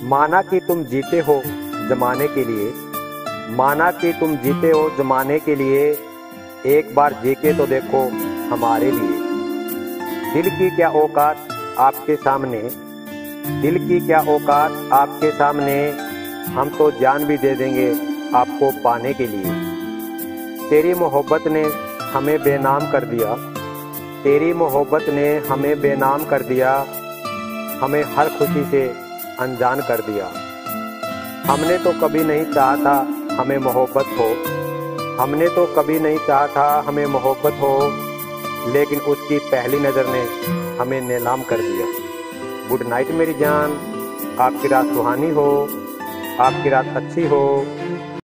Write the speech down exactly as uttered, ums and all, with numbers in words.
माना कि तुम जीते हो जमाने के लिए, माना कि तुम जीते हो जमाने के लिए, एक बार जी के तो देखो हमारे लिए। दिल की क्या औकात आपके सामने, दिल की क्या औकात आपके सामने, हम तो जान भी दे देंगे आपको पाने के लिए। तेरी मोहब्बत ने हमें बेनाम कर दिया, तेरी मोहब्बत ने हमें बेनाम कर दिया, हमें हर खुशी से अनजान कर दिया। हमने तो कभी नहीं चाहा था हमें मोहब्बत हो, हमने तो कभी नहीं चाहा था हमें मोहब्बत हो, लेकिन उसकी पहली नज़र ने हमें नीलाम कर दिया। गुड नाइट मेरी जान, आपकी रात सुहानी हो, आपकी रात अच्छी हो।